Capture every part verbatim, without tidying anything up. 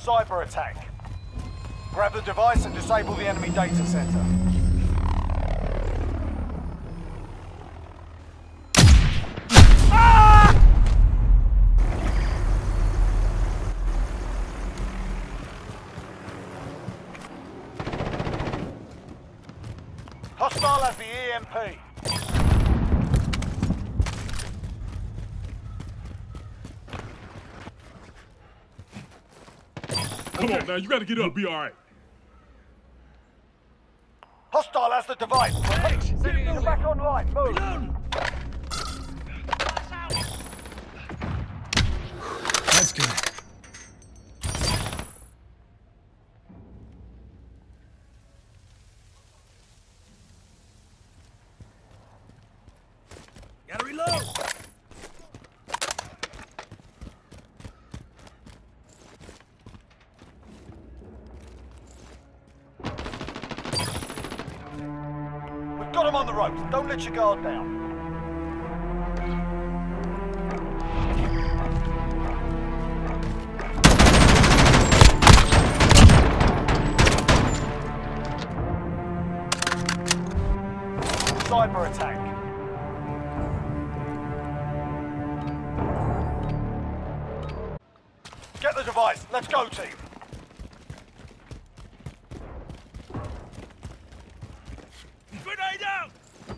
Cyber attack. Grab the device and disable the enemy data center. Hostile has the E M P. Come on now, you gotta get up, be alright. Hostile has the device. Get back online, move. That's good. Gotta reload! We've got him on the ropes. Don't let your guard down. Cyber attack. Get the device. Let's go, team. Grenade out!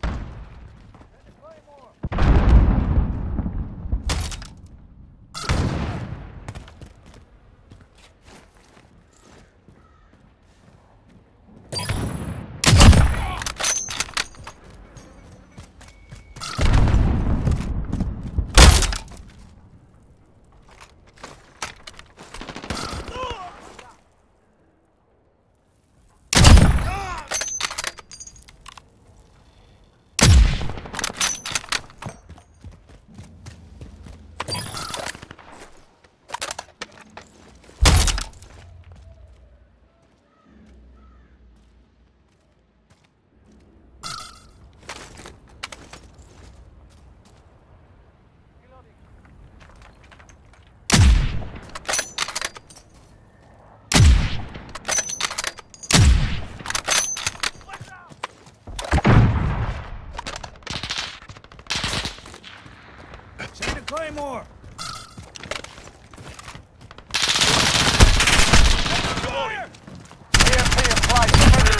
Chain of Claymore! E M P in place.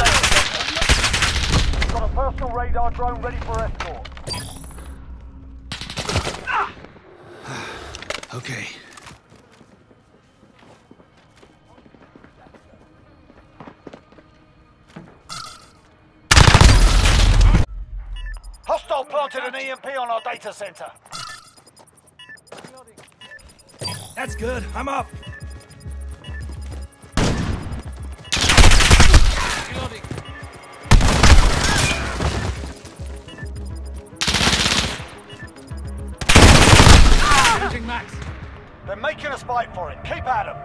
Got a personal radar drone ready for escort. Okay. Hostile planted an E M P on our data center. That's good, I'm up! Changing max! They're making us fight for it. Keep at them.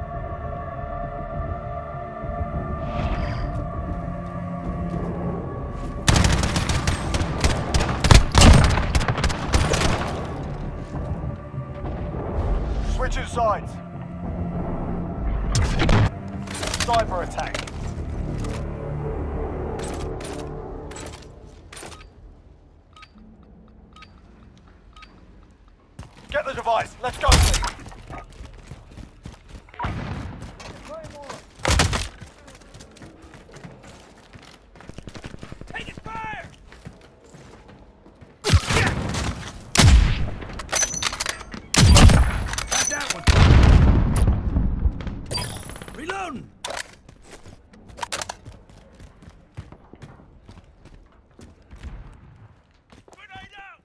Switching sides. Cyber attack. Get the device. Let's go, team. Taking fire! Got that one! Reloading! Grenade out!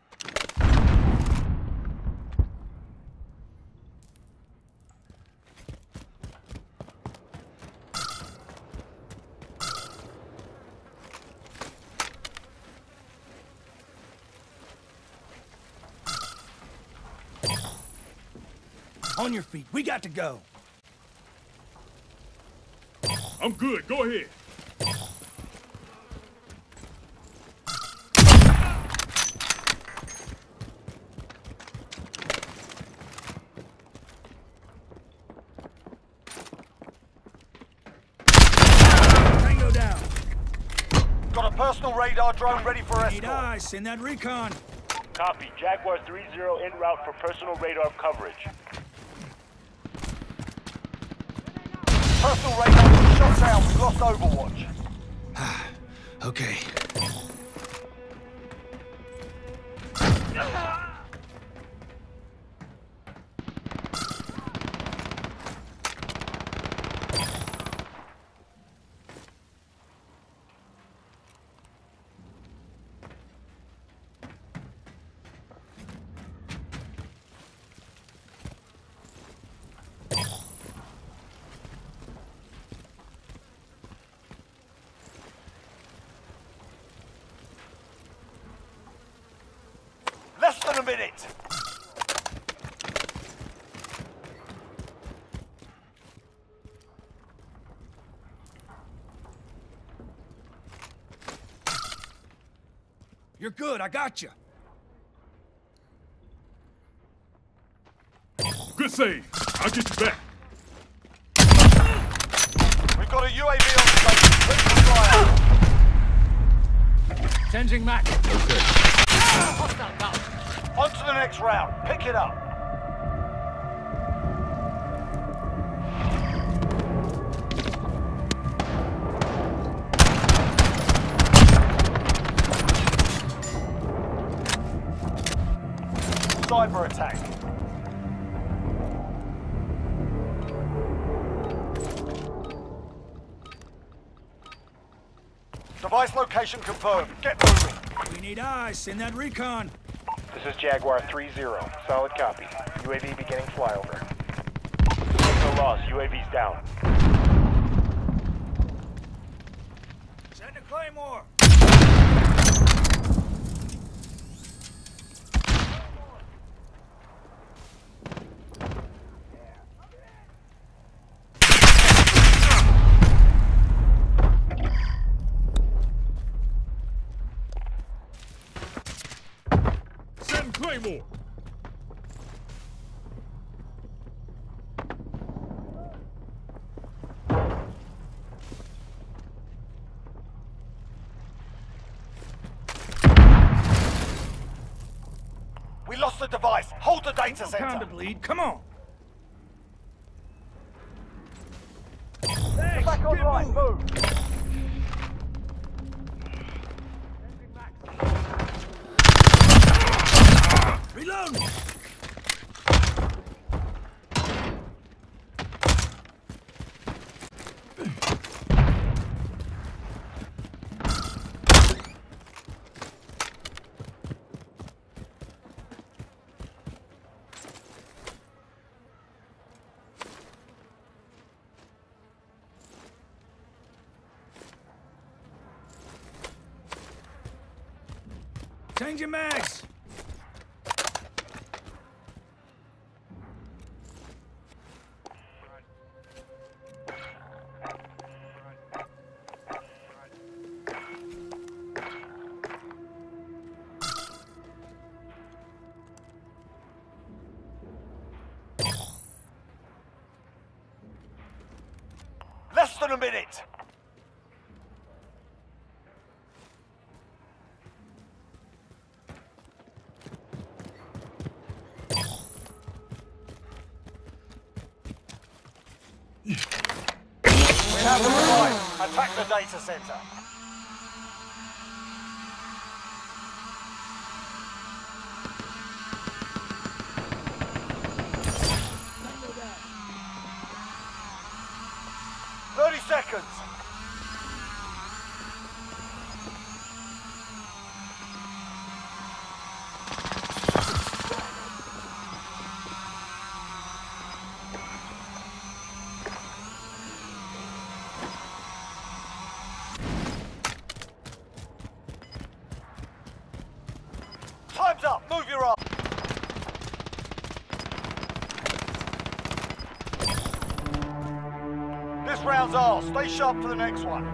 On your feet, we got to go. I'm good, go ahead. personal radar drone ready for Need escort. eyes. Send that recon. Copy. Jaguar three zero en route for personal radar coverage. Personal radar was shot down. We lost Overwatch. Okay. Less than a minute. You're good. I got you. Good save. I'll get you back. We've got a U A V on station. Ready to fly out. Changing Mac. Okay. On to the next round. Pick it up. Cyber attack. Device location confirmed. Get moving. We need eyes. Send that recon. This is Jaguar three zero. Solid copy. U A V beginning flyover. Signal lost. U A V's down. Send a Claymore. Send Claymore. We lost the device. Hold the data Time center. to bleed. Come on. Back Get online. moving. Move. Reload. Change your mags. Less than a minute. We have the device. Attack the data center. Thirty seconds. Time's up. Move your arm. This round's ours. Stay sharp for the next one.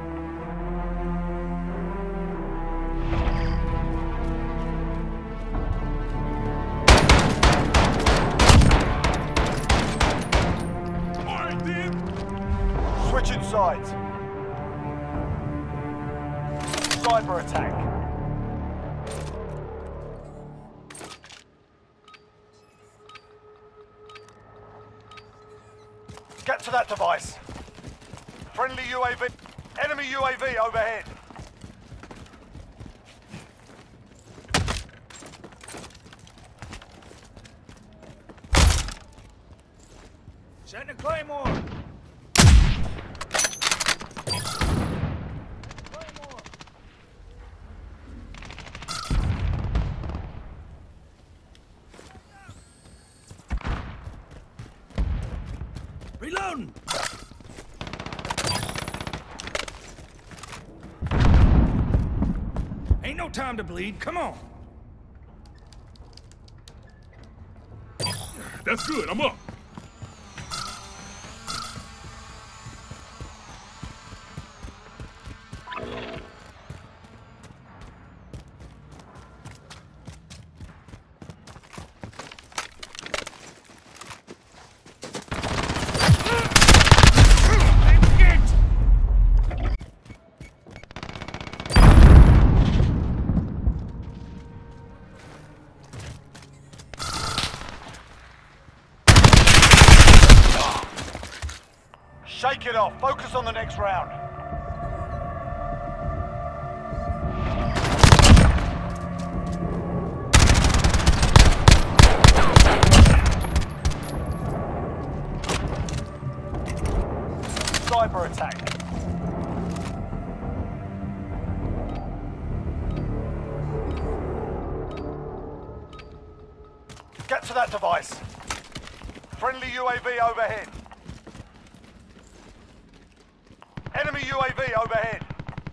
All right, then. Switching sides. Cyber attack. Get to that device. Friendly U A V. Enemy U A V overhead. Setting a claymore. Claymore. Reloading. Ain't no time to bleed. Come on. That's good. I'm up. Shake it off. Focus on the next round. Cyber attack. Get to that device. Friendly U A V overhead. Enemy U A V overhead.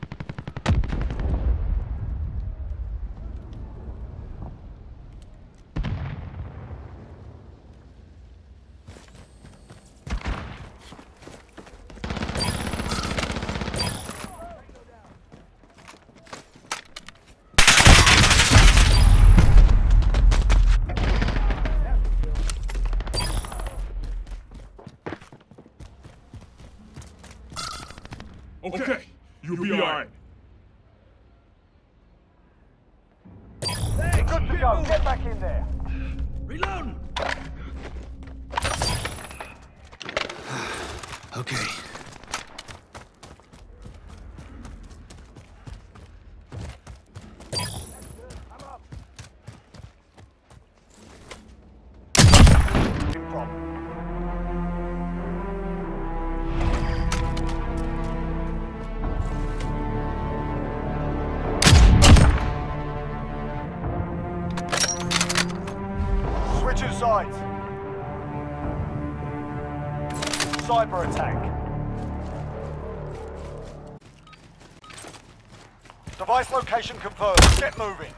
Okay, you'll be all right. Thanks. Good to go. Get back in there. Reloading. Okay. Switching sides. Cyber attack. Device location confirmed. Get moving.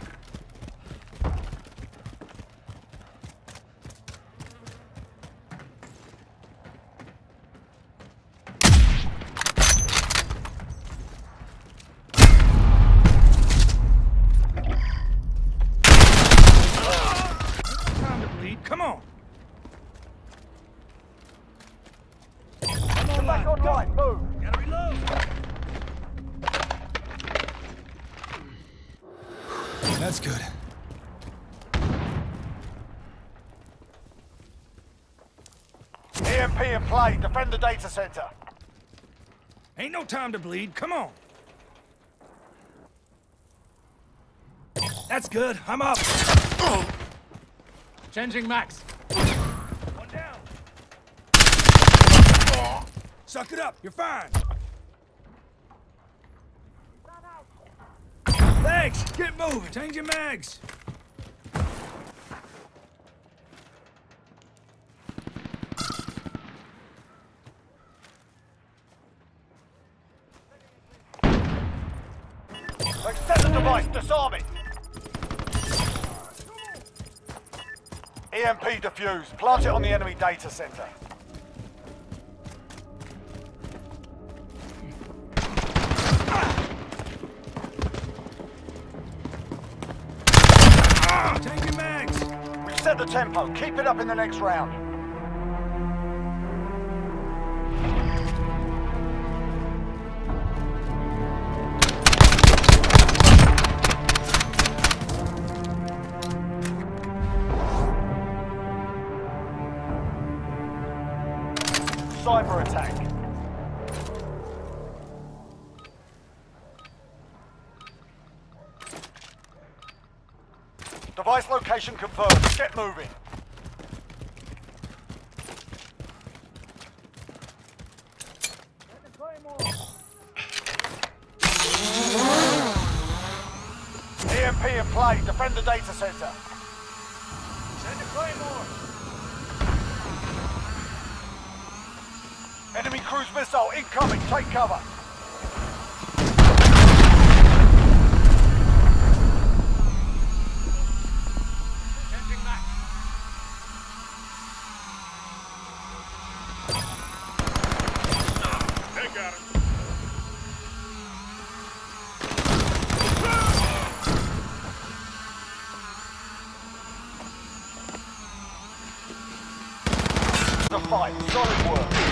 Time to bleed. Come on. Get back online. Move. Gotta reload. That's good. E M P in play. Defend the data center. Ain't no time to bleed. Come on. That's good. I'm up. Changing max. One down. Suck it up. You're fine. Thanks. Get moving. Changing mags. Extend the device. Disarm it. E M P defused. Plant it on the enemy data center. Changing mags. We've set the tempo. Keep it up in the next round. Device location confirmed. Get moving. E M P in play. Defend the data center. Send a Claymore. Enemy cruise missile incoming. Take cover. Changing back. They got him. The fight. Solid work.